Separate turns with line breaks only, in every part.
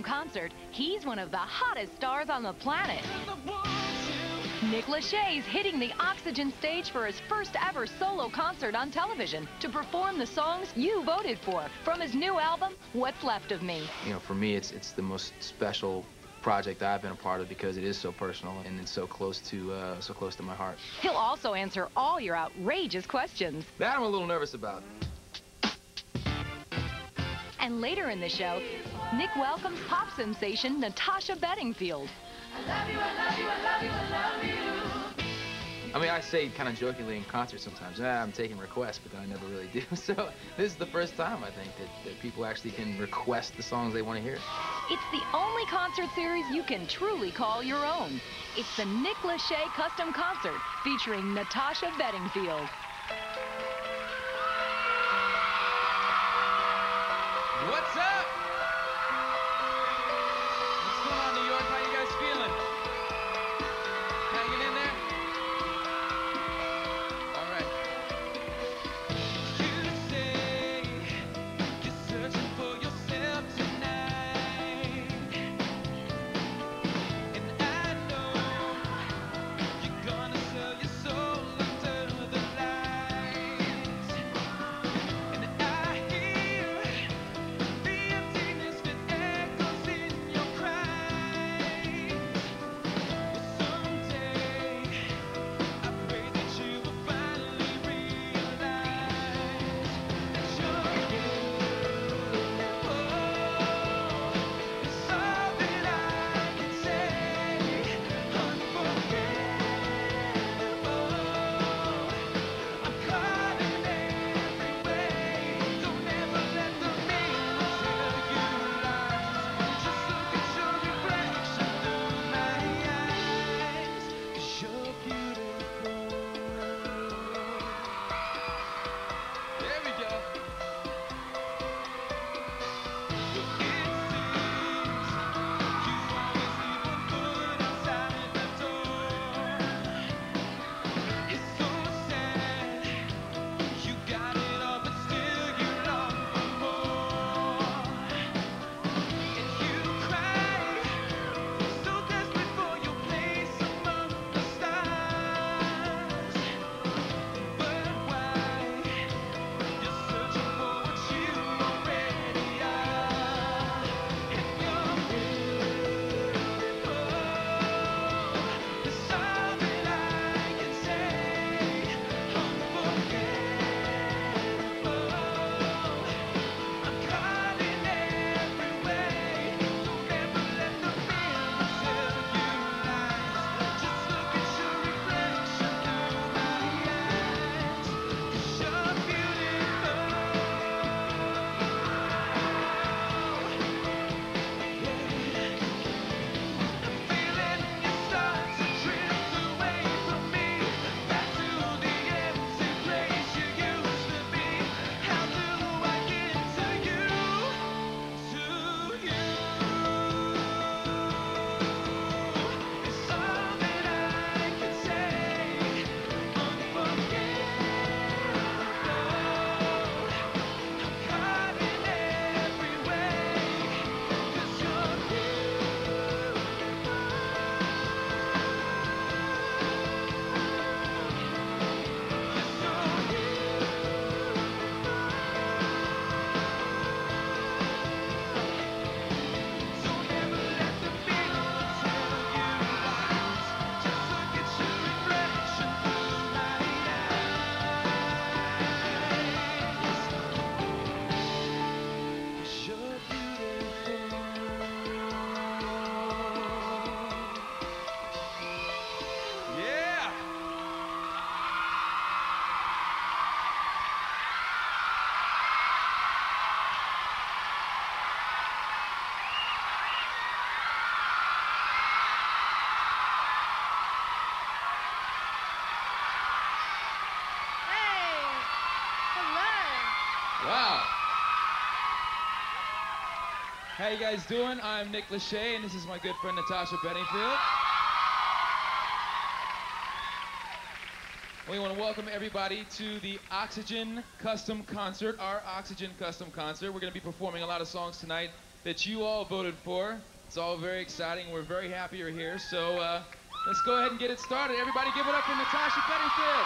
Custom Concert, he's one of the hottest stars on the planet. Nick Lachey's hitting the Oxygen stage for his first ever solo concert on television to perform the songs you voted for from his new album, What's Left of Me.
You know, for me, it's the most special project I've been a part of because it is so personal and it's so close to my heart.
He'll also answer all your outrageous questions.
That I'm a little nervous about.
And later in the show, Nick welcomes pop sensation Natasha Bedingfield.
I love you, I love you, I love you, I love you.
I mean, I say kind of jokingly in concerts sometimes, I'm taking requests, but then I never really do. So this is the first time, I think, that people actually can request the songs they want to hear.
It's the only concert series you can truly call your own. It's the Nick Lachey Custom Concert featuring Natasha Bedingfield.
What's up? What's going on, New York? How you guys feeling? Hanging in there? All right. You say you're searching for yourself tonight, and I know you're gonna sell your soul under the lights, and I hear the emptiness that echoes in your cries. But someday I pray that you will finally realize that you're beautiful. It's all that I can say. Unforgettable. I'm caught in every way. Don't ever let the mirror tell you lies. Just look at your reflection through my eyes. 'Cause you're beautiful. There we go. It seems you always leave one foot inside the door. It's so sad. You got it all, but still you long for more. And you cry, so desperate for your place among the stars. But why? You're searching for what you already are. And you're beautiful. That's all that I can say. Unforgettable. I'm caught in every way. Don't ever let the mirror tell you lies. Just look at your reflection through my eyes. 'Cause you're beautiful. I'm feeling you start to drift away from me, back to the empty place you used to be. How do I get to you? It's all that I can say. Unforgettable. I'm caught in every way. 'Cause you're beautiful. You're so beautiful. Don't ever let the mirror tell you lies. Just look at your reflection through my eyes. 'Cause you're beautiful. Yeah.
Hey! Hello!
Wow. How you guys doing? I'm Nick Lachey, and this is my good friend Natasha Bedingfield. We want to welcome everybody to the Oxygen Custom Concert, our Oxygen Custom Concert. We're going to be performing a lot of songs tonight
that you all voted for. It's all very exciting. We're very happy you're here. So let's go ahead and get it started. Everybody give it up for Natasha Bedingfield.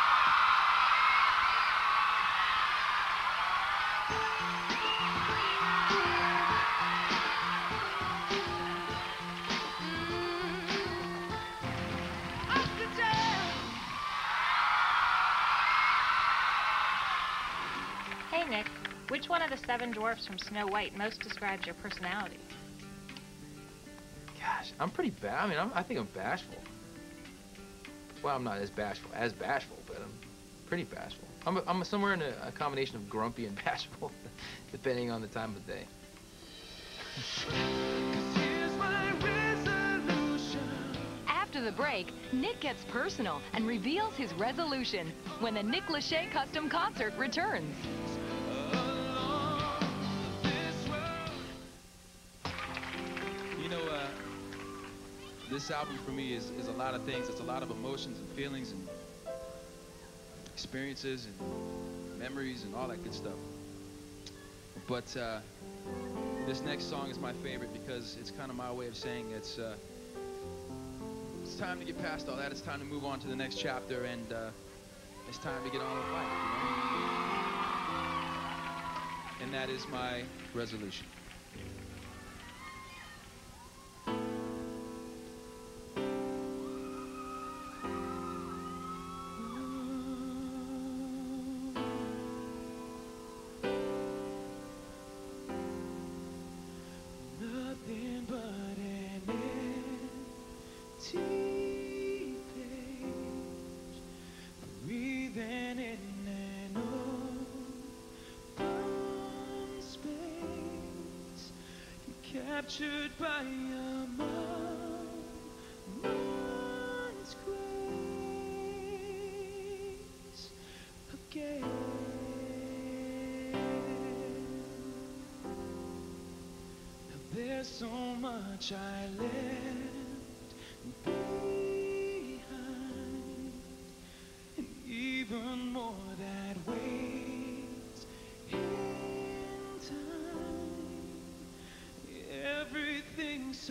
Hey, Nick. Which one of the 7 dwarfs from Snow White most describes your personality?
Gosh, I'm pretty bad. I mean, I think I'm bashful. Well, I'm not as bashful, but I'm pretty bashful. I'm somewhere in a combination of grumpy and bashful, depending on the time of day.
After the break, Nick gets personal and reveals his resolution when the Nick Lachey Custom Concert returns.
You know, this album for me is a lot of things. It's a lot of emotions and feelings and experiences and memories and all that good stuff. But this next song is my favorite because it's kind of my way of saying it's time to get past all that. It's time to move on to the next chapter, and it's time to get on with life, you know? And that is my resolution.
Nothing but an empty page, breathing in an open space, captured by a moment's grace again. There's so much I left behind, and even more that waits in time. Everything so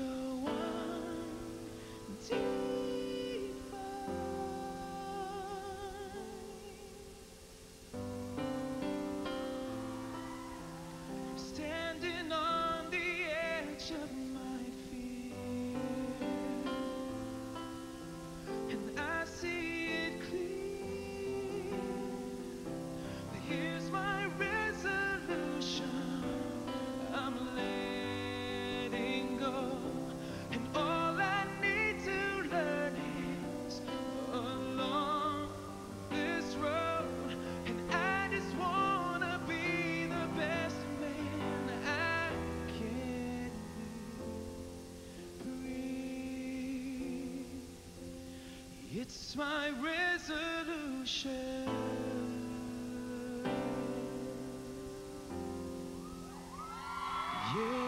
undefined. Standing on the edge of my fear, and I see it clear. Here's my resolution. I'm letting go, and all I need to learn is along this road. And I just wanna be the best man I can be. It's my resolution. Yeah.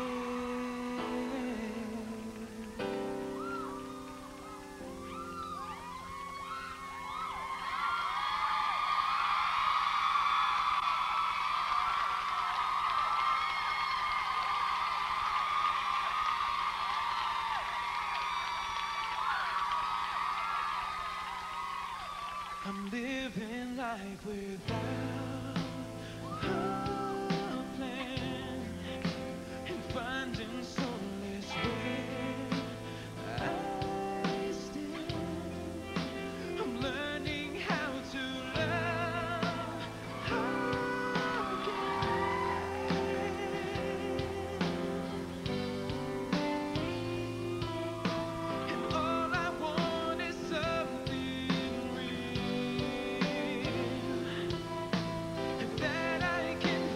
I'm living life without a plan, and finding solace where I stand. I'm learning how to love again. And all I want is something real that I can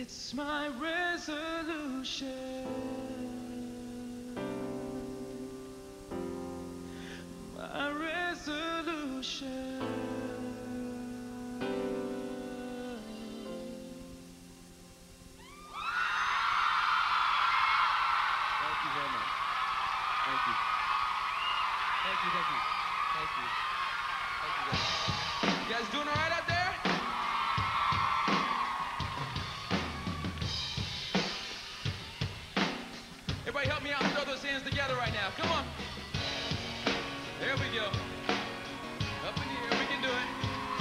It's my resolution. My resolution. Thank you very much. Thank you. Thank you, thank you. Thank you. Thank you guys. You guys doing all right out there? Everybody help me out and throw those hands together right now. Come on. There we go. Up in the air, we can do it.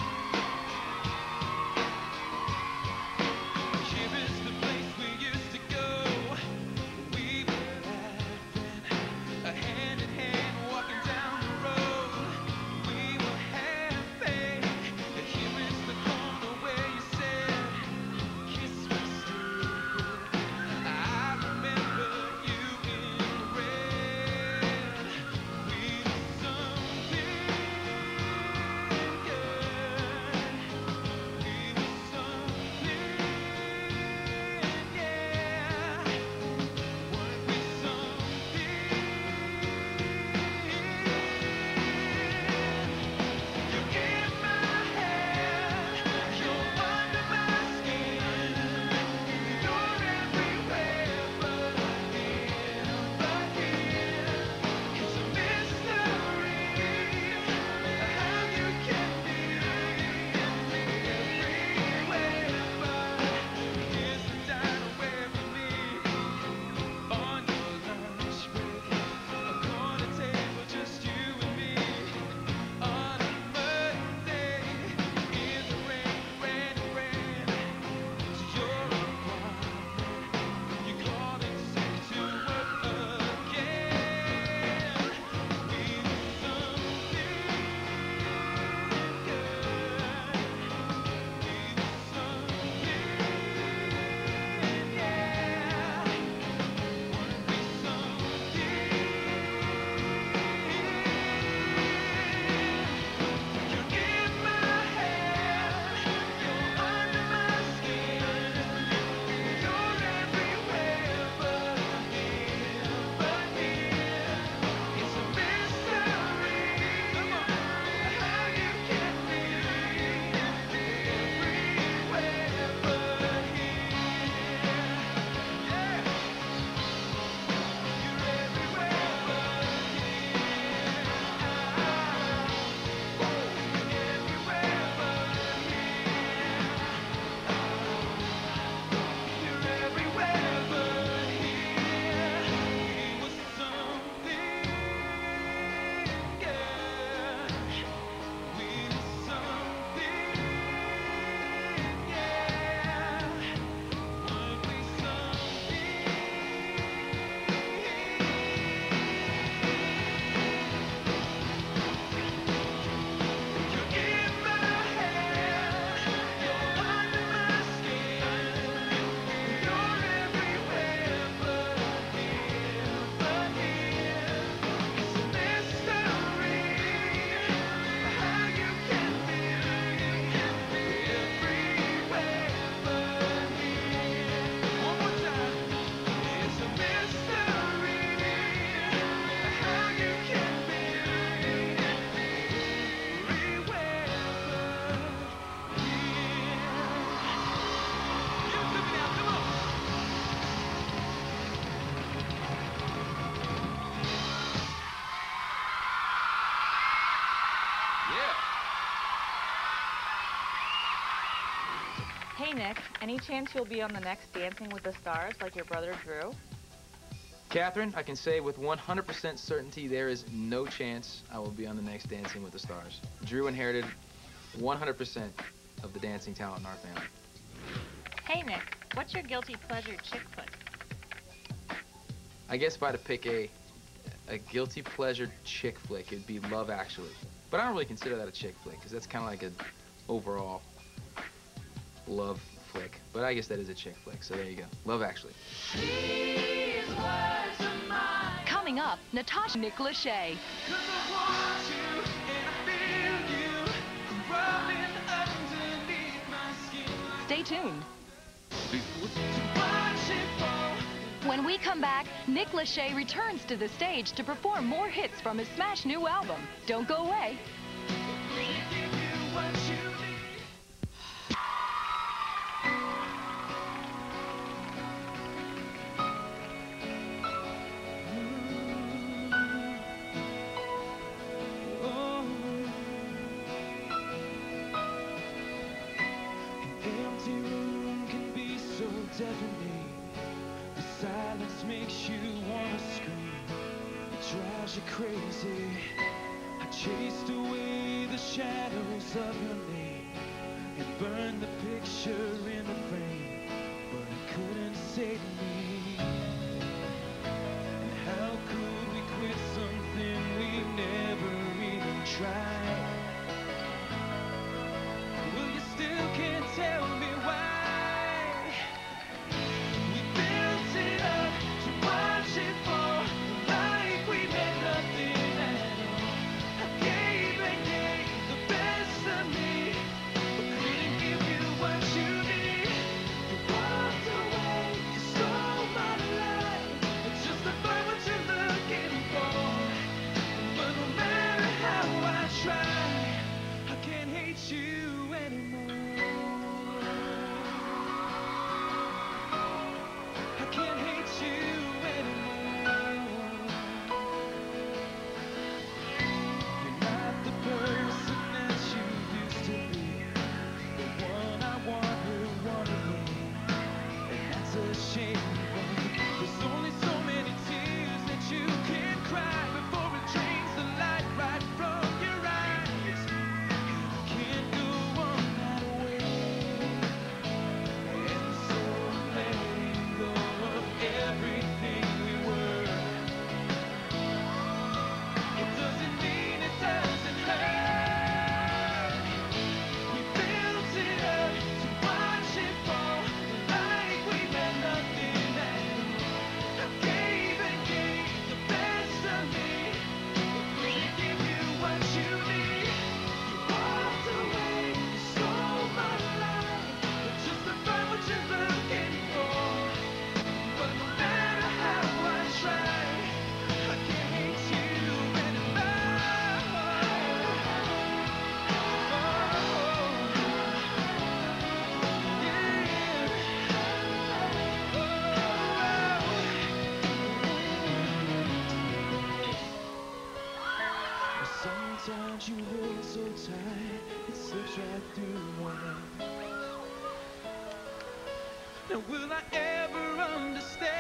Here is the place we used to go. We were laughing, hand in hand, walking down the road. We were happy. Here is the corner where you said, kiss me still. I remember you in red. We were something
Hey, Nick, any chance you'll be on the next Dancing with the Stars like your brother Drew?
Catherine, I can say with 100% certainty there is no chance I will be on the next Dancing with the Stars. Drew inherited 100% of the dancing talent in our family.
Hey, Nick, what's your guilty pleasure chick flick?
I guess if I had to pick a guilty pleasure chick flick, it'd be Love Actually. But I don't really consider that a chick flick, because that's kind of like an overall love flick. But I guess that is a chick flick, so there you go. Love Actually.
These words are mine.
Coming up, Natasha Nick Lachey.
'Cause I want you and I feel you crawling underneath my skin.
Stay tuned. When we come back, Nick Lachey returns to the stage to perform more hits from his smash new album. Don't go away.
Empty room can be so deafening. The silence makes you wanna scream. It drives you crazy. I chased away the shadows of your name and burned the picture in the frame, but it couldn't save me. And how could we quit something we never even tried? Well, you still can't tell me why. We built it up to watch it fall, like we meant nothing at all. I gave and gave the best of me, but couldn't give you what you need. You walked away, you stole my life. It's just about what you're looking for. But no matter how I try, I can't hate you anymore. I can't hate you anymore. You're not the person that you used to be, the one I want who wanted me. And that's a shame, but there's only so many tears that you can cry before it drains the light right from your eyes. Can't go on that way. And so I'm letting go of everything we were. It doesn't mean it doesn't hurt. We built it up to watch it fall, like we meant nothing at all. I gave and gave the best of me, but couldn't give you what you need. You walked away, you stole my life. It's just about what you're looking for. But no matter how I try, I can't hate you anymore. Sometimes you hold so tight, it slips right through your hand. Now will I ever understand?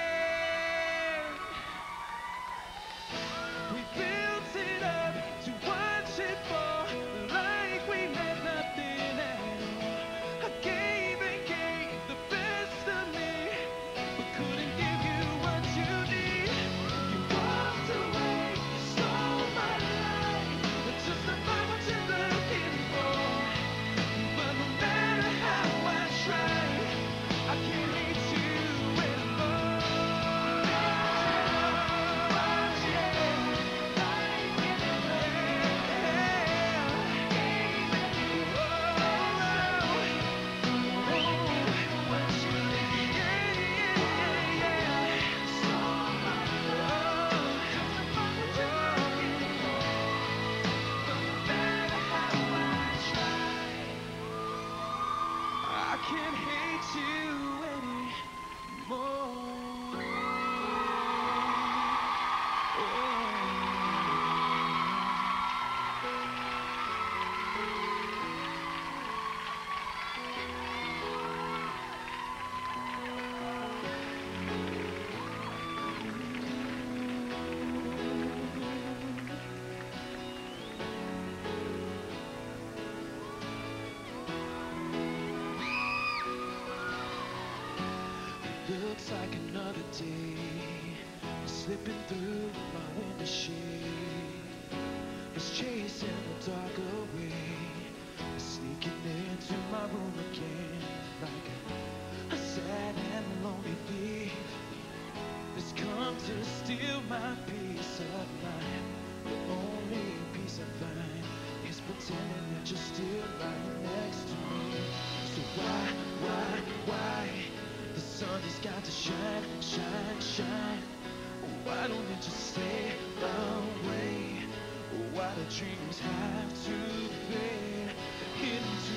We built it up to watch it fall, like we meant nothing at all. I gave and gave the best of me, but couldn't give you what you need. You walked away, you stole my life. It's just about what you're looking for. But no matter how I try, I can't hate you anymore. I can't hate you anymore. Looks like another day, slipping through my window shade. It's chasing the dark away, sneaking into my room again, like a sad and lonely thief. It's come to steal my peace of mind. The only peace I find is pretending that you're still lying next to me. So why shine, shine, shine. Why don't it just stay away? Why do dreams have to fade into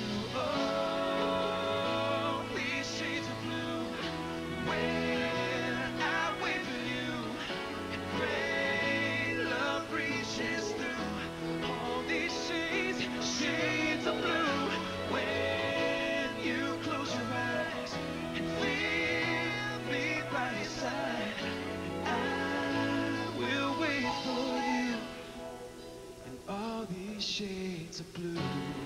all these shades of blue? When I wait for you and pray, love reaches through all these shades, shades of blue. When you close your eyes and feel me by your side, I will wait for you in all these shades of blue.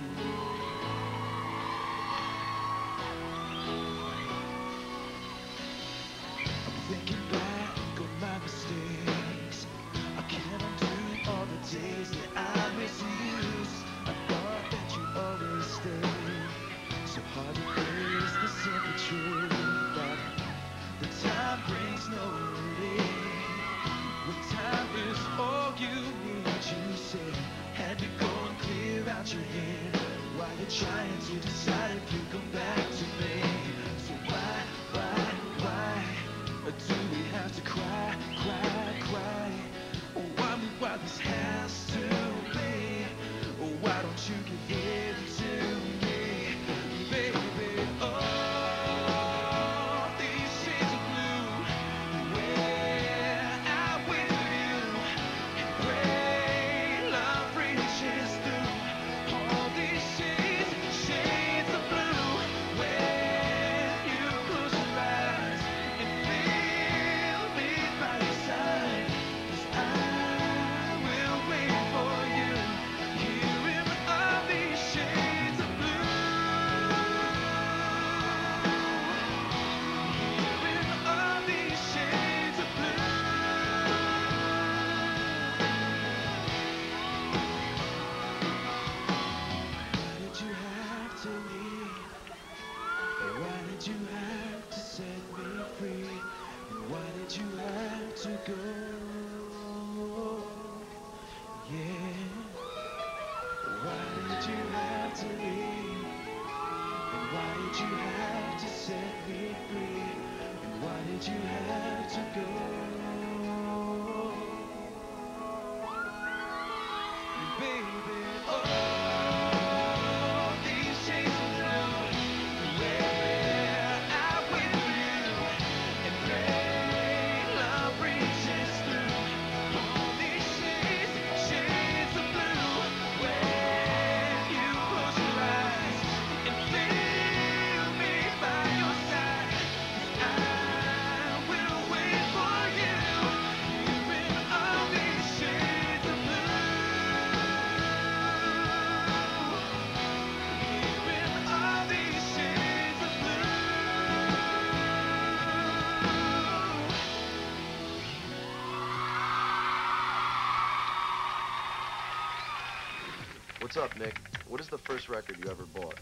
I'm thinking back on my mistakes. I can't undo all the days that I misused. I thought that you always stay. So hard to face the simple truth that the time brings no relief. When time is all you need, you say, had to go and clear out your head while you're trying to decide if you come back to me. So why do we have to cry, cry, cry? Oh, why this has to be? Oh, why don't you give in to me, baby? Oh, these shades of blue, where I wait for you and pray, love reaches through all these shades, shades of blue. When you close your eyes and feel me by your side, 'cause I will wait for you here in all these shades of blue. Here in all these shades of blue. Why did you have to leave? And why did you have to set me free? And why did you have to go? Yeah. Why did you have to leave? And why did you have to set me free? And why did you have to go? Baby, oh, these shades of blue, where I wait for you and pray, love reaches through all these shades, shades of blue. When you close your eyes and feel me by your side, 'cause I will wait for you here in all these shades of blue. Here in all these shades of blue.
What's up, Nick? What is the first record you ever bought?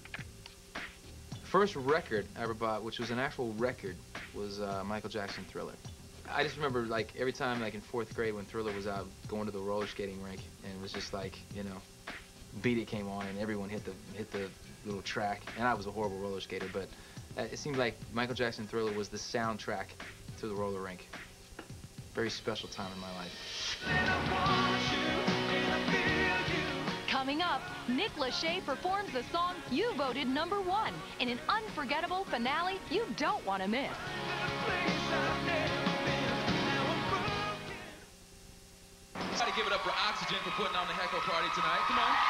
First record I ever bought, which was an actual record, was Michael Jackson Thriller. I just remember, like, every time, like, in 4th grade when Thriller was out, going to the roller skating rink, and it was just like, you know, Beat It came on, and everyone hit the little track, and I was a horrible roller skater, but it seemed like Michael Jackson Thriller was the soundtrack to the roller rink. Very special time in my life.
Coming up, Nick Lachey performs the song you voted #1 in an unforgettable finale you don't want to miss.
Try to give it up for Oxygen for putting on the Heckle Party tonight. Come on.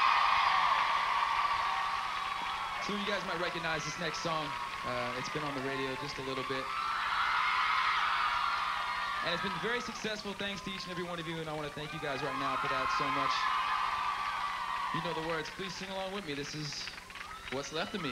So you guys might recognize this next song. It's been on the radio just a little bit. And it's been very successful thanks to each and every one of you, and I want to thank you guys right now for that so much. You know the words. Please sing along with me. This is What's Left of Me.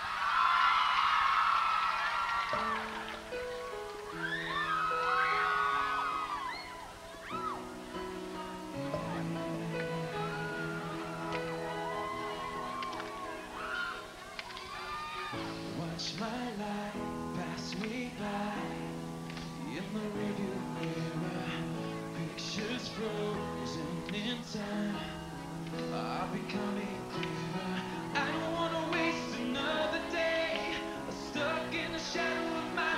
Watch my life pass me by in the rearview mirror. Pictures frozen in time are becoming clearer. I don't want to waste another day stuck in the shadow of my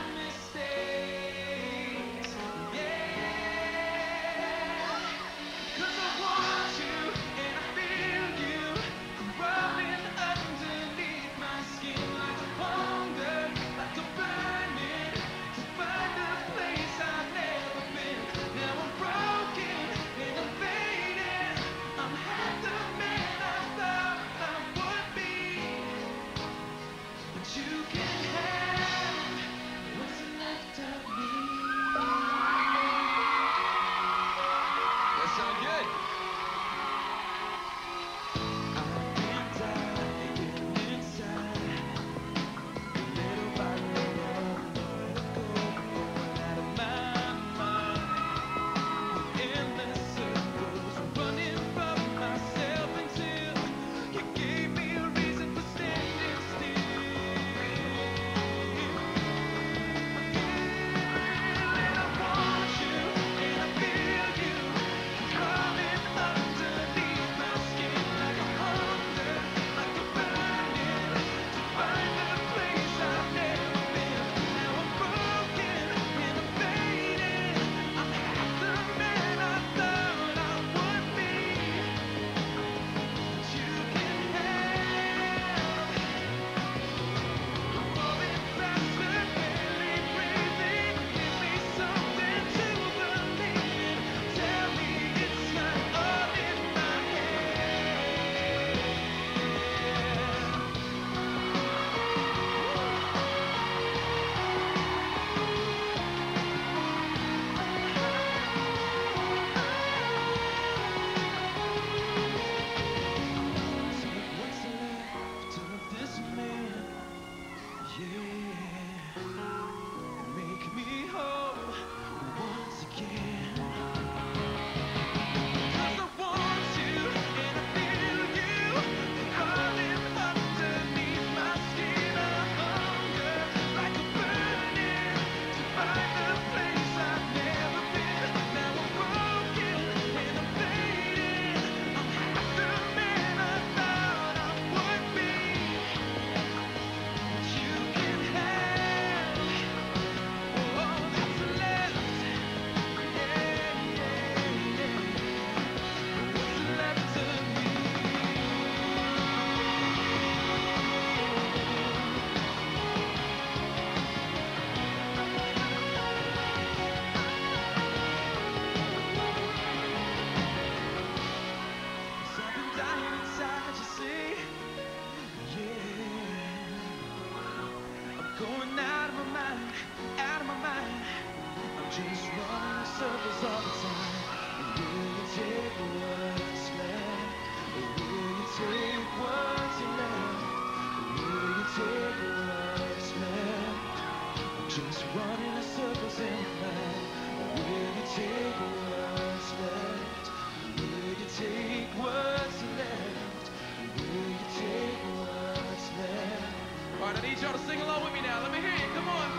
going out of my mind, out of my mind. I'm just running in circles all the time. And will you take what's left? Or will you take what's left? Or will you take what's left? I'm just running in circles in my mind. Or will you take what's left? Will you take what's left? Will you take what's left? All right, I need y'all to sing along with me now. Let me hear you. Come on.